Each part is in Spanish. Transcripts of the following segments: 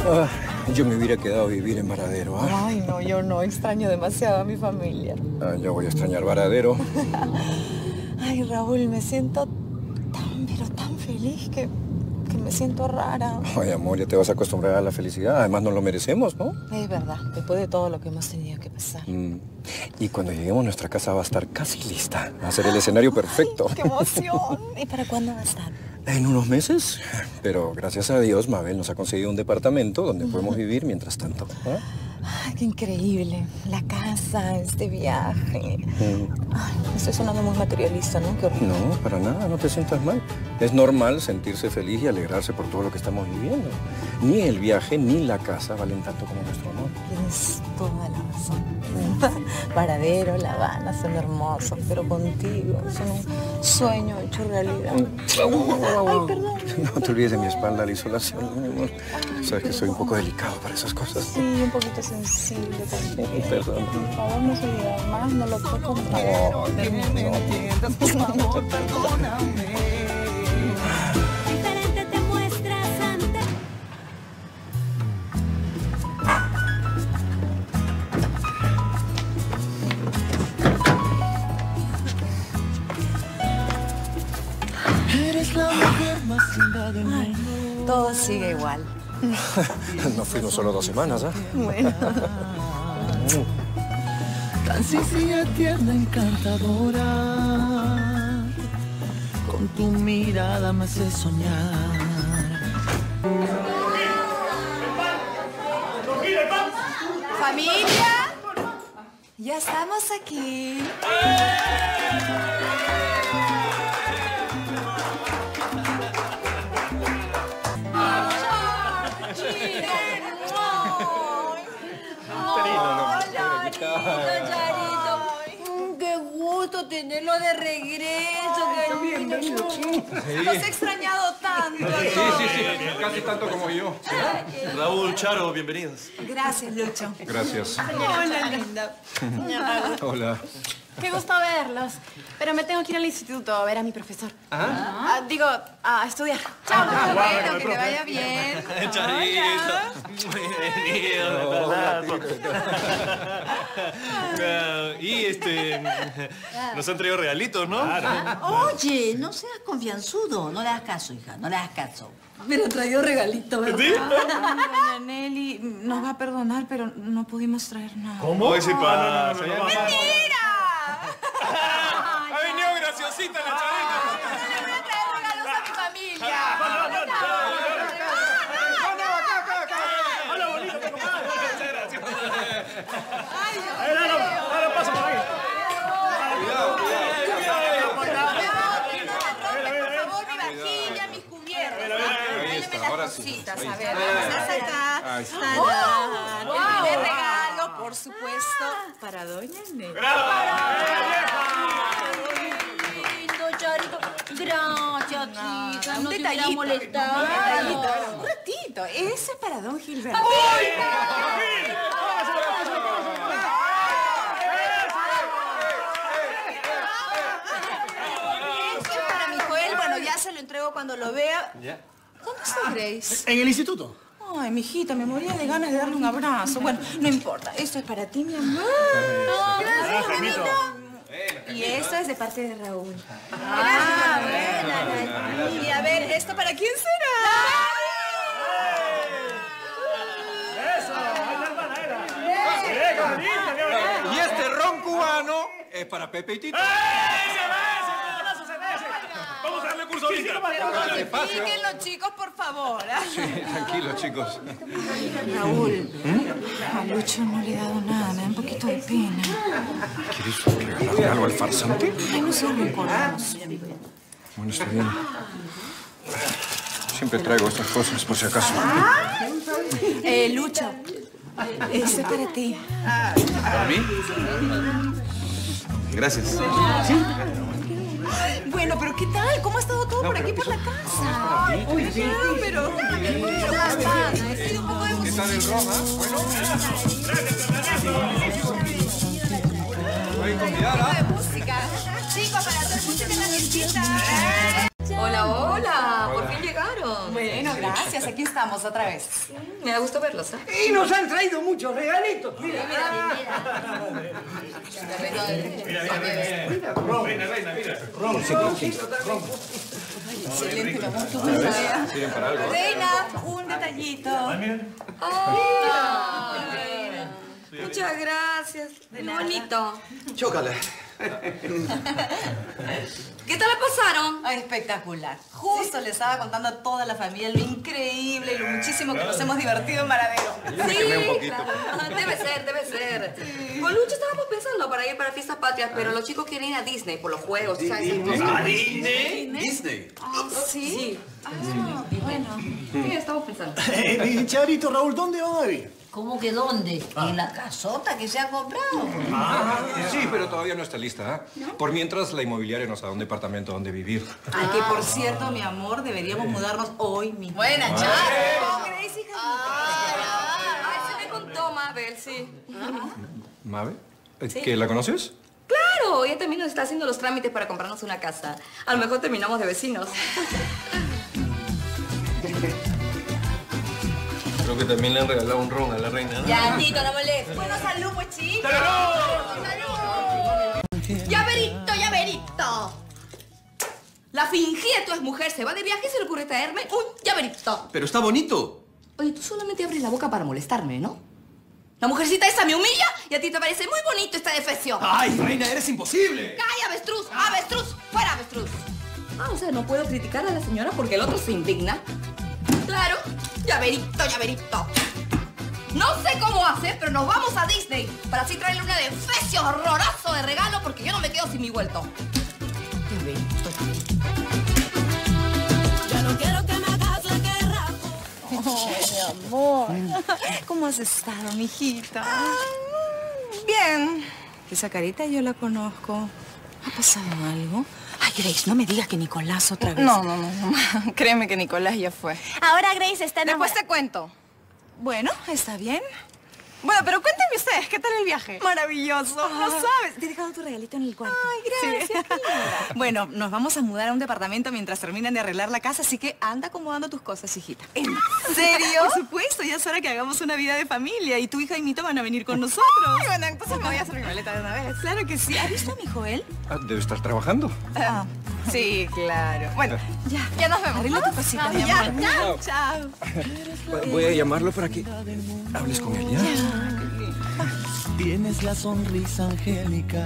Ah, yo me hubiera quedado a vivir en Varadero, ¿ah? Ay, no, yo no. Extraño demasiado a mi familia. Ah, yo voy a extrañar Varadero. Ay, Raúl, me siento tan, pero tan feliz que me siento rara. Ay, amor, ya te vas a acostumbrar a la felicidad. Además, nos lo merecemos, ¿no? Es verdad, después de todo lo que hemos tenido que pasar. Y cuando lleguemos, nuestra casa va a estar casi lista. Va a ser el escenario perfecto. Ay, ¡qué emoción! ¿Y para cuándo va a estar? En unos meses. Pero gracias a Dios, Mabel nos ha conseguido un departamento donde podemos vivir mientras tanto. ¿Ah? Ay, qué increíble. La casa, este viaje. Ay, estoy sonando muy materialista, ¿no? Qué horrible. No, para nada, no te sientas mal. Es normal sentirse feliz y alegrarse por todo lo que estamos viviendo. Ni el viaje ni la casa valen tanto como nuestro amor. Tienes toda la razón. Varadero, La Habana son hermosos, pero contigo son un sueño hecho realidad. Ay, perdón. No te olvides de mi espalda, la isolación, mi amor. Sabes que soy un poco delicado para esas cosas. Sí, un poquito sensible también. Perdón. Por favor, no se diga más, no lo puedo comprar. No, Que me entiendas, por favor, perdóname. Diferente te muestras ante... Eres la mujer más linda del mundo. Todo sigue igual. No fuimos solo 2 semanas, ¿ah? Bueno. Tan sencilla, tierna, encantadora. Con tu mirada me hace soñar. ¿Familia? Ya estamos aquí. Qué gusto tenerlo de regreso, querido. Los he extrañado tanto. Sí, casi tanto como yo. Raúl, Charo, bienvenidos. Gracias, Lucho. Gracias. Hola, linda. Hola. Qué gusto verlos. Pero me tengo que ir al instituto a ver a mi profesor. Digo, a estudiar. Chao. Bueno, que te vaya bien. Charito. Bienvenido. Y nos han traído regalitos, ¿no? Oye, no seas confianzudo. No le hagas caso, hija. No le hagas caso. Me han traído regalitos, ¿verdad? ¿Sí? Doña Nelly nos va a perdonar, pero no pudimos traer nada. ¿Cómo? Ese pasa. ¡Mentira! Ha venido graciosita la Charita. Yo le voy a traer regalos a mi familia. Hola, bonito. Muchas gracias. Ay, Dios mío. Ahora paso por ahí. Por favor, mi vajilla, mis cubiertos. Tráigame las cositas. A ver, vamos a sacar. El primer regalo, por supuesto, para Doña Nelly. Lindo, Charito. Gracias, chica. Un No te hubiera detallito. molestado. Un detallito. Un ratito. Ese es para Don Gilberto. Ese es para mi Joel. Bueno, ya se lo entrego cuando lo vea. ¿Dónde está Grace? ¿En el instituto? Ay, mijita, me moría de ganas de darle un abrazo. Bueno, no importa. Esto es para ti, mi amor. Gracias, mamita. Y esto es de parte de Raúl. Bueno. Y a ver, ¿esto para quién será? Y este ron cubano es para Pepe y Tito. Vamos a darle curso ahorita. Explíquenlo, chicos, por favor. Sí, tranquilos, chicos. Raúl, a Lucho no le he dado nada. Me da un poquito de pena. ¿Quieres regalarle algo al farsante? Ay, no seas rencoroso. Bueno, está bien. Siempre traigo estas cosas por si acaso. Lucho, este es para ti. ¿Para mí? Gracias. Bueno, pero ¿qué tal? ¿Cómo ha estado todo por aquí, por la casa? Uy, sí, pero... ¿Cómo están? Estoy un poco ¿Qué tal el ron, ah? Bueno. Voy a convidar, de música. Chicos, para hacer música en la fiestita. Hola, hola. Por fin llegaron. Bueno, gracias. Gracias, aquí estamos otra vez. Me da gusto verlos, ¿eh? Y nos han traído muchos regalitos. Mira, Reina, mira. Excelente, mi amor, tú ¿Sirven para algo? Reina, un detallito. Muchas gracias. Qué bonito. Chócala. ¿Qué tal la pasaron? Ay, espectacular. Justo le estaba contando a toda la familia lo increíble y lo muchísimo que nos hemos divertido en Varadero. Sí, claro. Debe ser. Con Lucho estábamos pensando para ir para Fiestas Patrias, pero los chicos quieren ir a Disney por los juegos, ¿sabes? ¿A Disney? Disney. Sí. Bueno. Sí, estamos pensando. Charito, Raúl, ¿dónde van a ir? ¿Cómo que dónde? En la casota que se ha comprado. Sí, pero todavía no está lista. Por mientras, la inmobiliaria nos da un departamento donde vivir. Ay, que por cierto, mi amor, deberíamos mudarnos hoy mismo. Buena, Charo. Con Grace, hija. Ay, se me contó Mabel, sí. ¿Mabe? ¿Que la conoces? Claro, ella también nos está haciendo los trámites para comprarnos una casa. A lo mejor terminamos de vecinos. Creo que también le han regalado un ron a la reina, ¿no? Ya, Tito, no molestes. Bueno, salud, pues, chicos. ¡Llaverito! La fingida tu exmujer se va de viaje y se le ocurre traerme un llaverito. Pero está bonito. Oye, tú solamente abres la boca para molestarme, ¿no? La mujercita esa me humilla y a ti te parece muy bonito esta defección. ¡Ay, reina, eres imposible! ¡Calla, avestruz! ¡Avestruz! ¡Fuera, avestruz! Ah, o sea, no puedo criticar a la señora porque el otro se indigna. Claro, llaverito. No sé cómo hace, pero nos vamos a Disney para así traerle una defecio horroroso de regalo porque yo no me quedo sin mi vuelto. Ya no quiero que me hagas la guerra. Mi amor. ¿Cómo has estado, mijita? Bien. Esa carita yo la conozco. ¿Ha pasado algo? Ay, Grace, no me digas que Nicolás otra vez. No. Créeme que Nicolás ya fue. Ahora Grace está Después te cuento. Bueno, está bien. Bueno, pero cuéntenme ustedes, ¿qué tal el viaje? Maravilloso, no sabes. Te he dejado tu regalito en el cuarto. Ay, gracias. Sí. Bueno, nos vamos a mudar a un departamento mientras terminan de arreglar la casa, así que anda acomodando tus cosas, hijita. ¿En serio? Por supuesto, ya es hora que hagamos una vida de familia y tu hija y Mito van a venir con nosotros. Ay, bueno, entonces me voy a hacer mi maleta de una vez. Claro que sí. ¿Has visto a mi Joel? Debe estar trabajando. Sí, claro. Bueno, ya nos vemos. Arregla tu cosita, mi amor. Chao. Voy a llamarlo para que hables con él, ¿ya? Tienes la sonrisa angelical,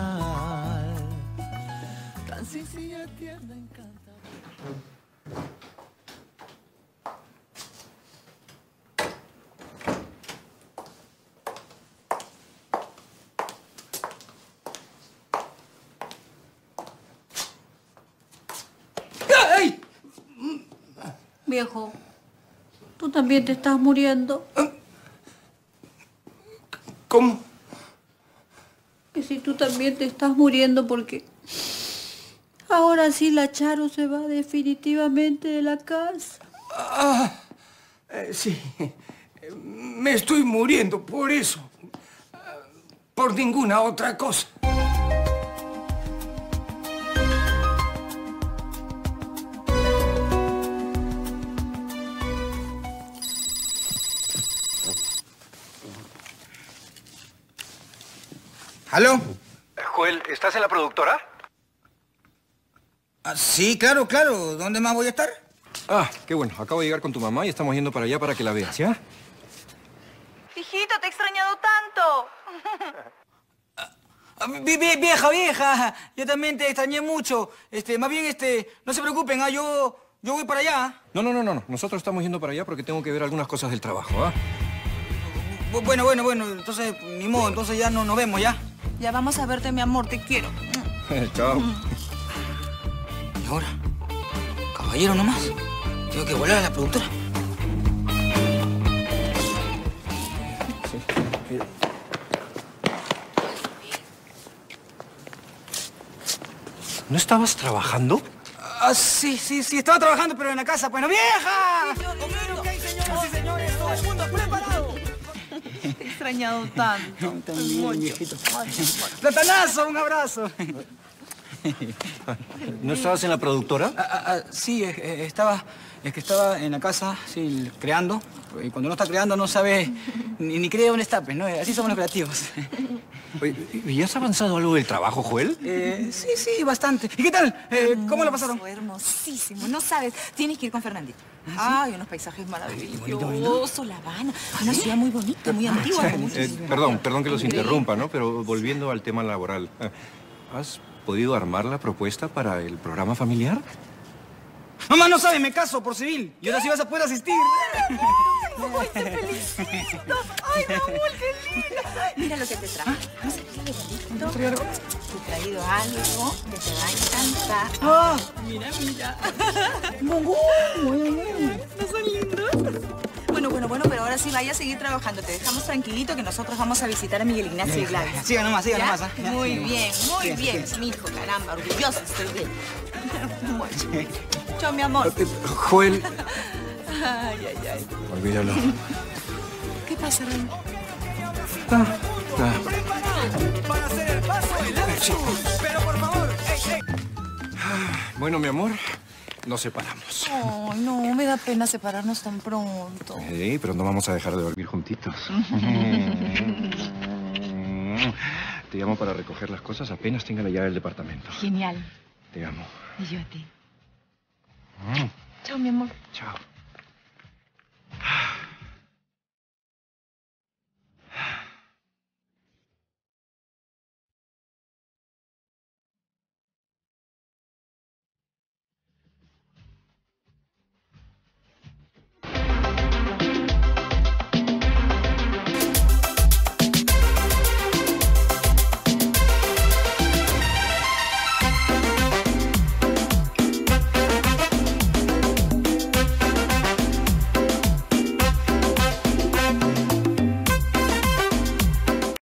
tan sencilla, tierna, encantadora. ¡Ay! Viejo, tú también te estás muriendo. ¿Cómo? Que si tú también te estás muriendo porque ahora sí la Charo se va definitivamente de la casa. Sí. Me estoy muriendo por eso. Por ninguna otra cosa. ¿Aló? Joel, ¿estás en la productora? Sí, claro. ¿Dónde más voy a estar? Qué bueno. Acabo de llegar con tu mamá y estamos yendo para allá para que la veas, ¿ya? Hijito, te he extrañado tanto. Vieja, yo también te extrañé mucho. Más bien, no se preocupen, yo voy para allá. No. Nosotros estamos yendo para allá porque tengo que ver algunas cosas del trabajo, ¿ah? Bueno, entonces, ni modo, entonces ya no nos vemos, ¿ya? Ya vamos a verte, mi amor, te quiero. Chao. ¿Y ahora? Caballero nomás. Tengo que volar a la productora. ¿No estabas trabajando? Sí, estaba trabajando, pero en la casa. Bueno, ¡vieja! ¿Qué hay, señoras y señores? Todo el mundo preparado. Te he extrañado tanto. También, viejito. Platanazo, un abrazo. ¿No estabas en la productora? Sí, estaba en la casa, sí, creando. Y cuando uno está creando no sabe ni cree dónde está, pues, ¿no? Así somos los creativos. Oye, ¿y has avanzado algo del trabajo, Joel? Sí, bastante. ¿Y qué tal? ¿Cómo la pasaron? Hermosísimo, no sabes. Tienes que ir con Fernandito. Ay, unos paisajes maravillosos. La Habana, una ciudad muy bonita, muy antigua. Perdón que los interrumpa, ¿no? Pero volviendo al tema laboral. ¿Has podido armar la propuesta para el programa familiar? Mamá, no sabe, me caso por civil. Y ahora sí vas a poder asistir. ¡Ay, te felicito! ¡Ay, mi amor, qué lindo! Mira lo que te traje. ¿No sé qué bonito? Te he traído algo que te va a encantar. Mira. ¿No son lindos? Bueno, pero ahora sí vaya a seguir trabajando. Te dejamos tranquilito que nosotros vamos a visitar a Miguel Ignacio y Gladys. Siga nomás. Muy bien, mi hijo, caramba, orgullosa estoy de él. Bueno. Chao, mi amor. Joel. Ay. Olvídalo. ¿Qué pasa, Rey? Para hacer el paso el pero por favor, Bueno, mi amor, nos separamos. Ay, no, me da pena separarnos tan pronto. Sí, pero no vamos a dejar de dormir juntitos. Te llamo para recoger las cosas apenas tenga la llave del departamento. Genial. Te amo. Y yo a ti. Chao, mi amor. Chao.